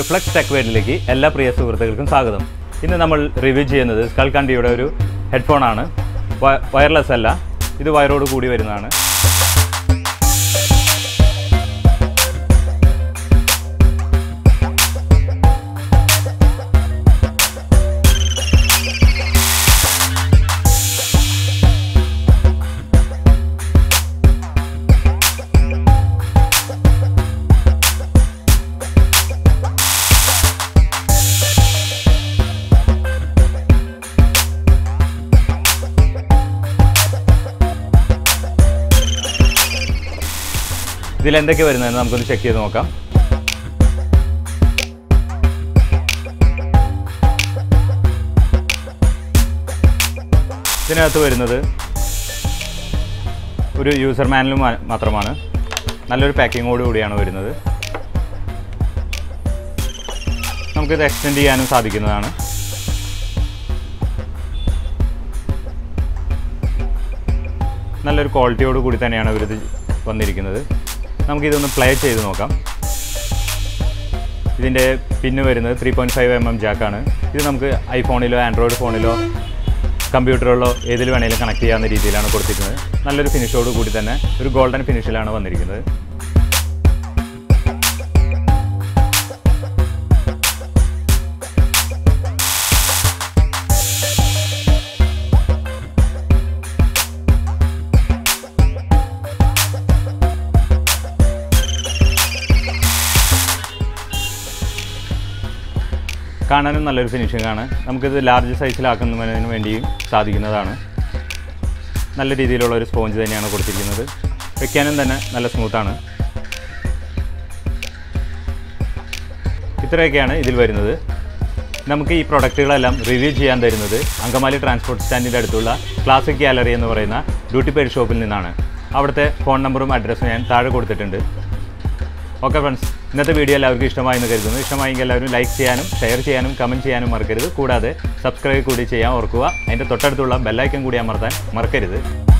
REFLEX Tech Worldലേക്ക് എല്ലാ പ്രിയ സുഹൃത്തുക്കൾക്കും സ്വാഗതം. ഇന്ന് നമ്മൾ റിവ്യൂ ചെയ്യുന്നത് Skullcandyയുടെ ഒരു ഹെഡ്ഫോൺ ആണ്. വയർലെസ് അല്ല, ഇത് വയറോട് കൂടി വരുന്നതാണ്. ഇതിൽ എന്തൊക്കെ വരുന്നതെന്ന് നമുക്കൊന്ന് ചെക്ക് ചെയ്ത് നോക്കാം. ഇതിനകത്ത് വരുന്നത് ഒരു യൂസർ മാനുവൽ മാത്രമാണ്. നല്ലൊരു പാക്കിങ്ങോട് കൂടിയാണ് വരുന്നത്. നമുക്കിത് എക്സ്റ്റെൻഡ് ചെയ്യാനും സാധിക്കുന്നതാണ്. നല്ലൊരു ക്വാളിറ്റിയോട് കൂടി തന്നെയാണ് ഇവരിത് വന്നിരിക്കുന്നത്. നമുക്കിതൊന്ന് പ്ലേ ചെയ്ത് നോക്കാം. ഇതിൻ്റെ പിന്ന് വരുന്നത് 3.5 mm ജാക്കാണ്. ഇത് നമുക്ക് ഐഫോണിലോ ആൻഡ്രോയിഡ് ഫോണിലോ കമ്പ്യൂട്ടറിലോ ഏതിൽ വേണമെങ്കിലും കണക്ട് ചെയ്യാവുന്ന രീതിയിലാണ് കൊടുത്തിരിക്കുന്നത്. നല്ലൊരു ഫിനിഷോട് കൂടി തന്നെ ഒരു ഗോൾഡൻ ഫിനിഷിലാണ് വന്നിരിക്കുന്നത്. കാണാനും നല്ലൊരു ഫിനിഷിംഗ് ആണ്. നമുക്കിത് ലാർജ് സൈസിലാക്കുന്നതിന് വേണ്ടിയും സാധിക്കുന്നതാണ്. നല്ല രീതിയിലുള്ള ഒരു സ്പോഞ്ച് തന്നെയാണ് കൊടുത്തിരിക്കുന്നത്. വെക്കാനും തന്നെ നല്ല സ്മൂത്താണ്. ഇത്രയൊക്കെയാണ് ഇതിൽ വരുന്നത്. നമുക്ക് ഈ പ്രൊഡക്റ്റുകളെല്ലാം റിവ്യൂ ചെയ്യാൻ തരുന്നത് അങ്കമാലി ട്രാൻസ്പോർട്ട് സ്റ്റാൻഡിൻ്റെ അടുത്തുള്ള ക്ലാസിക് ഗാലറി എന്ന് പറയുന്ന ഡ്യൂട്ടി പെയ്ഡ് ഷോപ്പിൽ നിന്നാണ്. അവിടുത്തെ ഫോൺ നമ്പറും അഡ്രസ്സും ഞാൻ താഴെ കൊടുത്തിട്ടുണ്ട്. ഓക്കെ ഫ്രണ്ട്സ്, ഇന്നത്തെ വീഡിയോ എല്ലാവർക്കും ഇഷ്ടമായെന്ന് കരുതുന്നു. ഇഷ്ടമായെങ്കിൽ എല്ലാവരും ലൈക്ക് ചെയ്യാനും ഷെയർ ചെയ്യാനും കമൻറ്റ് ചെയ്യാനും മറക്കരുത്. കൂടാതെ സബ്സ്ക്രൈബ് കൂടി ചെയ്യാൻ ഓർക്കുക. അതിൻ്റെ തൊട്ടടുത്തുള്ള ബെല്ലൈക്കൺ കൂടി അമർത്താൻ മറക്കരുത്.